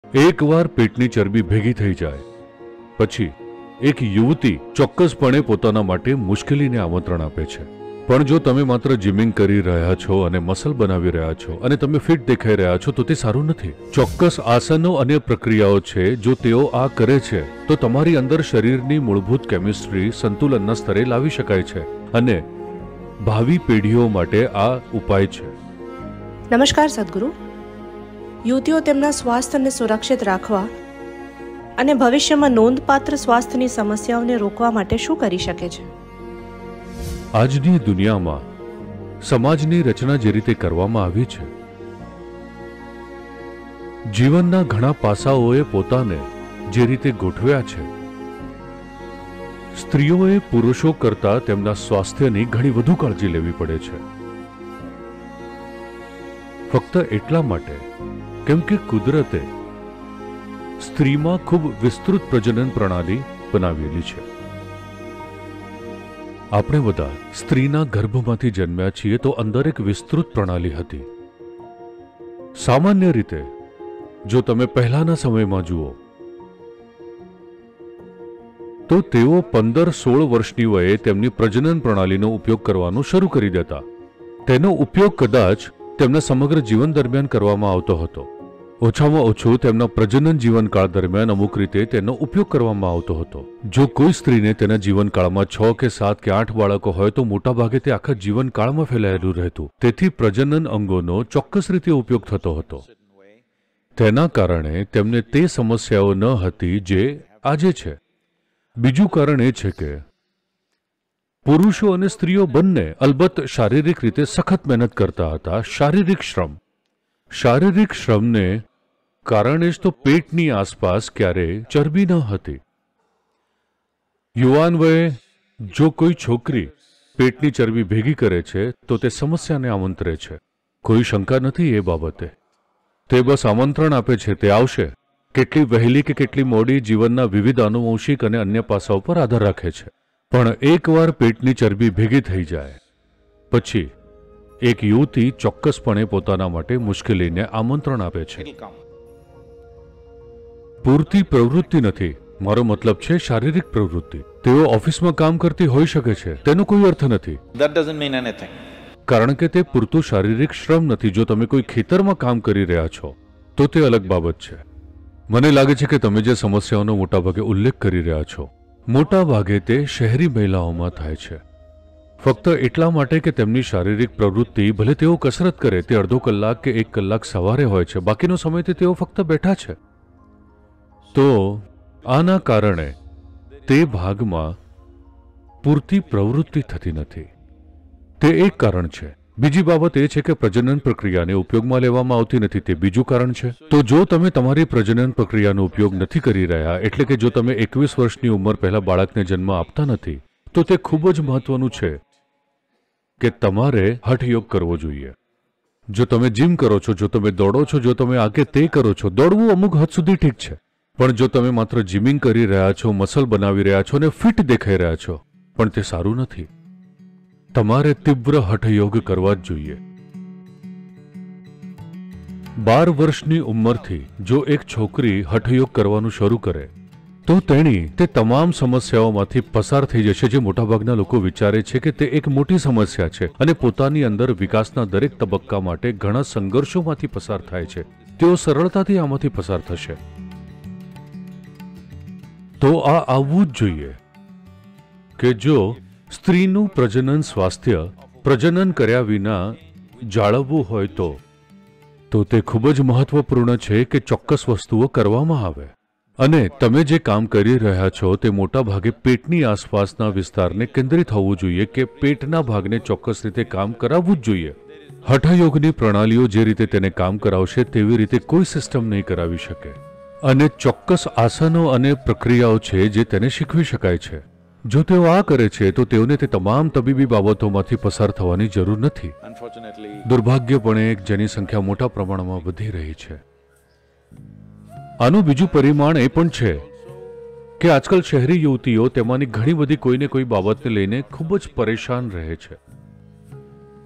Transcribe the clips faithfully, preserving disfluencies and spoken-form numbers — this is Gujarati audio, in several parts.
એકવાર પેટની ચરબી ભેગી થઈ જાય પછી એક યુવતી ચોક્કસપણે પોતાના માટે મુશ્કેલીને આમંત્રણ આપે છે. પણ જો તમે માત્ર જિમિંગ કરી રહ્યા છો અને મસલ બનાવી રહ્યા છો અને તમે ફિટ દેખાઈ રહ્યા છો તો તે સારું નથી. ચોક્કસ આસનો અને પ્રક્રિયાઓ છે. જો તેઓ આ કરે છે તો તમારી અંદર શરીરની મૂળભૂત કેમિસ્ટ્રી સંતુલનના સ્તરે લાવી શકાય છે અને ભાવિ પેઢીઓ માટે આ ઉપાય છે. નમસ્કાર સદગુરુ. યુવતીઓ તેમના સ્વાસ્થ્યને સુરક્ષિત રાખવા અને ભવિષ્યમાં નોંધપાત્ર સ્વાસ્થ્યની સમસ્યાઓને રોકવા માટે શું કરી શકે છે? આજની દુનિયામાં સમાજની રચના જે રીતે કરવામાં આવી છે, જીવનના ઘણા પાસાઓએ પોતાને જે રીતે ગોઠવ્યા છે, સ્ત્રીઓએ પુરુષો કરતા તેમના સ્વાસ્થ્યની ઘણી વધુ કાળજી લેવી પડે છે. ફક્ત એટલા માટે કેમ કે કુદરતે સ્ત્રીમાં ખૂબ વિસ્તૃત પ્રજનન પ્રણાલી બનાવેલી છે. આપણે બધા સ્ત્રીના ગર્ભમાંથી જન્મ્યા છીએ તો અંદર એક વિસ્તૃત પ્રણાલી હતી. સામાન્ય રીતે જો તમે પહેલાના સમયમાં જુઓ તો તેઓ પંદર સોળ વર્ષની વયે તેમની પ્રજનન પ્રણાલીનો ઉપયોગ કરવાનું શરૂ કરી દેતા. તેનો ઉપયોગ કદાચ તેમના સમગ્ર જીવન દરમિયાન કરવામાં આવતો હતો. ઓછામાં ઓછું તેમના પ્રજનન જીવનકાળ દરમિયાન અમુક રીતે તેનો ઉપયોગ કરવામાં આવતો હતો. જો કોઈ સ્ત્રીને તેના જીવનકાળમાં છ કે સાત કે આઠ બાળકો હોય તો મોટાભાગે તે આખા જીવનકાળમાં ફેલાયેલું રહેતું. તેથી પ્રજનન અંગોનો ચોક્કસ રીતે ઉપયોગ થતો હતો. તેના કારણે તેમને તે સમસ્યાઓ ન હતી જે આજે છે. બીજું કારણ એ છે કે પુરુષો અને સ્ત્રીઓ બંને અલબત્ત શારીરિક રીતે સખત મહેનત કરતા હતા. શારીરિક શ્રમ શારીરિક શ્રમને કારણે જ તો પેટની આસપાસ ક્યારેય ચરબી ન હતી. યુવાન વયે જો કોઈ છોકરી પેટની ચરબી ભેગી કરે છે તો તે સમસ્યાને આમંત્રે છે. કોઈ શંકા નથી એ બાબતે. તે બસ આમંત્રણ આપે છે, તે આવશે. કેટલી વહેલી કે કેટલી મોડી જીવનના વિવિધ આનુવંશિક અને અન્ય પાસાઓ પર આધાર રાખે છે. પણ એકવાર પેટની ચરબી ભેગી થઈ જાય પછી એક યુવતી ચોક્કસપણે પોતાના માટે મુશ્કેલીને આમંત્રણ આપે છે. પૂરતી પ્રવૃત્તિ નથી, મારો મતલબ છે શારીરિક પ્રવૃત્તિ. તેઓ ઓફિસમાં કામ કરતી હોઈ શકે છે, તેનો કોઈ અર્થ નથી. That doesn't mean anything. કારણ કે તે પૂરતું શારીરિક શ્રમ નથી. જો તમે કોઈ ખેતરમાં કામ કરી રહ્યા છો તો તે અલગ બાબત છે. મને લાગે છે કે તમે જે સમસ્યાઓનો મોટાભાગે ઉલ્લેખ કરી રહ્યા છો મોટા ભાગે તે શહેરી મહિલાઓમાં થાય છે. ફક્ત એટલા માટે કે તેમની શારીરિક પ્રવૃત્તિ, ભલે તેઓ કસરત કરે, તે અડધો કલાક કે એક કલાક સવારે હોય છે, બાકીનો સમયથી તેઓ ફક્ત બેઠા છે. તો આના કારણે તે ભાગમાં પૂરતી પ્રવૃત્તિ થતી નથી. તે એક કારણ છે. બીજી બાબત એ છે કે પ્રજનન પ્રક્રિયાને ઉપયોગમાં લેવામાં આવતી નથી. તે બીજું કારણ છે. તો જો તમે તમારી પ્રજનન પ્રક્રિયાનો ઉપયોગ નથી કરી રહ્યા, એટલે કે જો તમે એકવીસ વર્ષની ઉંમર પહેલા બાળકને જન્મ આપતા નથી, તો તે ખૂબ જ મહત્વનું છે કે તમારે હઠયોગ કરવો જોઈએ. જો તમે જીમ કરો છો, જો તમે દોડો છો, જો તમે આ કે તે કરો છો, દોડવું અમુક હદ સુધી ઠીક છે. પણ જો તમે માત્ર જીમિંગ કરી રહ્યા છો, મસલ બનાવી રહ્યા છો અને ફિટ દેખાઈ રહ્યા છો, પણ તે સારું નથી. તમારે તીવ્ર હઠયોગ કરવા જ જોઈએ. બાર વર્ષની ઉંમરથી જો એક છોકરી હઠયોગ કરવાનું શરૂ કરે તો તેણી તે તમામ સમસ્યાઓમાંથી પસાર થઈ જશે જે મોટાભાગના લોકો વિચારે છે કે તે એક મોટી સમસ્યા છે અને પોતાની અંદર વિકાસના દરેક તબક્કા માટે ઘણા સંઘર્ષોમાંથી પસાર થાય છે. તેઓ સરળતાથી આમાંથી પસાર થશે. તો આ આવવું જ જોઈએ કે જો સ્ત્રીનું પ્રજનન સ્વાસ્થ્ય પ્રજનન કર્યા વિના જાળવવું હોય તો તો તે ખૂબ જ મહત્વપૂર્ણ છે કે ચોક્કસ વસ્તુઓ કરવામાં આવે. અને તમે જે કામ કરી રહ્યા છો તે મોટા ભાગે પેટની આસપાસના વિસ્તારને કેન્દ્રિત હોવું જોઈએ કે પેટના ભાગને ચોક્કસ રીતે કામ કરાવવું જ જોઈએ. હઠયોગની પ્રણાલીઓ જે રીતે તેને કામ કરાવશે તેવી રીતે કોઈ સિસ્ટમ નહીં કરાવી શકે. અને ચોક્કસ આસનો અને પ્રક્રિયાઓ છે જે તેને શીખવી શકાય છે. જો તેઓ આ કરે છે તો તેઓને તે તમામ તબીબી બાબતોમાંથી પસાર થવાની જરૂર નથી. દુર્ભાગ્યપણે એક જેની સંખ્યા મોટા પ્રમાણમાં વધી રહી છે. આનું બીજું પરિમાણ એ પણ છે કે આજકાલ શહેરી યુવતીઓ તેમાંની ઘણી બધી કોઈને કોઈ બાબતને લઈને ખૂબ જ પરેશાન રહે છે.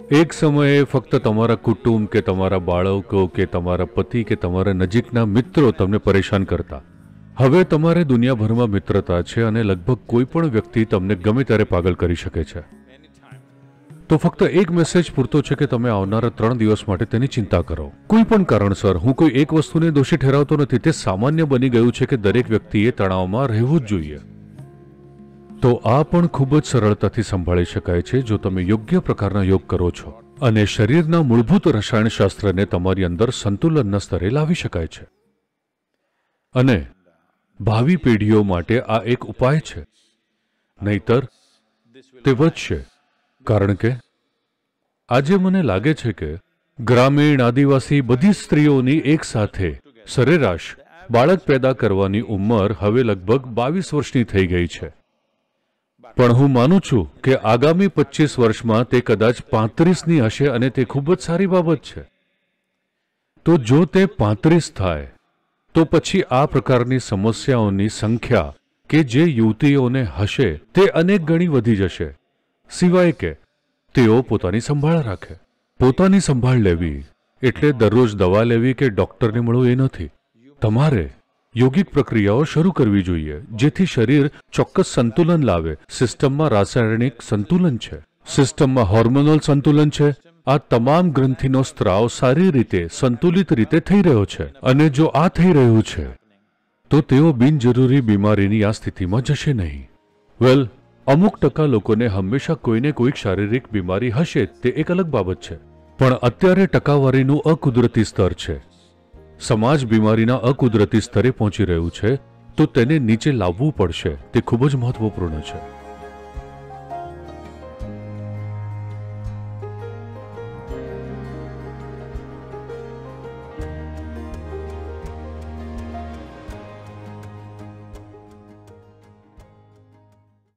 એક સમયે ફક્ત તમારા કુટુંબ કે તમારા બાળકો કે તમારા પતિ કે તમારા નજીકના મિત્રો તમને પરેશાન કરતા, હવે તમારે દુનિયાભરમાં મિત્રતા છે અને લગભગ કોઈ પણ વ્યક્તિ તમને ગમે ત્યારે પાગલ કરી શકે છે. તો ફક્ત એક મેસેજ પૂરતો છે કે તમે આવનારા ત્રણ દિવસ માટે તેની ચિંતા કરો. કોઈ પણ કારણસર, હું કોઈ એક વસ્તુને દોષી ઠેરાવતો નથી, તે સામાન્ય બની ગયું છે કે દરેક વ્યક્તિએ તણાવમાં રહેવું જ જોઈએ. તો આ પણ ખૂબ જ સરળતાથી સંભાળી શકાય છે જો તમે યોગ્ય પ્રકારના યોગ કરો છો અને શરીરના મૂળભૂત રસાયણશાસ્ત્રને તમારી અંદર સંતુલનના સ્તરે લાવી શકાય છે. અને ભાવિ પેઢીઓ માટે આ એક ઉપાય છે, નહીતર તે વધશે. કારણ કે આજે મને લાગે છે કે ગ્રામીણ, આદિવાસી બધી સ્ત્રીઓની એક સાથે સરેરાશ બાળક પેદા કરવાની ઉંમર હવે લગભગ બાવીસ વર્ષની થઈ ગઈ છે. પણ હું માનું છું કે આગામી પચીસ વર્ષમાં તે કદાચ પાંત્રીસની હશે અને તે ખૂબ જ સારી બાબત છે. તો જો તે પાંત્રીસ થાય તો પછી આ પ્રકારની સમસ્યાઓની સંખ્યા કે જે યુવતીઓને હશે તે અનેક ગણી વધી જશે, સિવાય કે તેઓ પોતાની સંભાળ રાખે. પોતાની સંભાળ લેવી એટલે દરરોજ દવા લેવી કે ડોક્ટરને મળવું એ નથી. તમારે યોગિક પ્રક્રિયાઓ શરૂ કરવી જોઈએ જેથી શરીર ચોક્કસ સંતુલન લાવે. સિસ્ટમમાં રાસાયણિક સંતુલન છે, સિસ્ટમમાં હોર્મોનલ સંતુલન છે. આ તમામ ગ્રંથિનો સ્ત્રાવ સારી રીતે સંતુલિત રીતે થઈ રહ્યો છે. અને જો આ થઈ રહ્યું છે તો તેઓ બિનજરૂરી બીમારીની આ સ્થિતિમાં જશે નહીં. વેલ, અમુક ટકા લોકોને હંમેશા કોઈને કોઈક શારીરિક બીમારી હશે, તે એક અલગ બાબત છે. પણ અત્યારે ટકાવારીનું અકુદરતી સ્તર છે. સમાજ બીમારીના અકુદરતી સ્તરે પહોંચી રહ્યું છે, તો તેને નીચે લાવવું પડશે. તે ખૂબ જ મહત્વપૂર્ણ છે.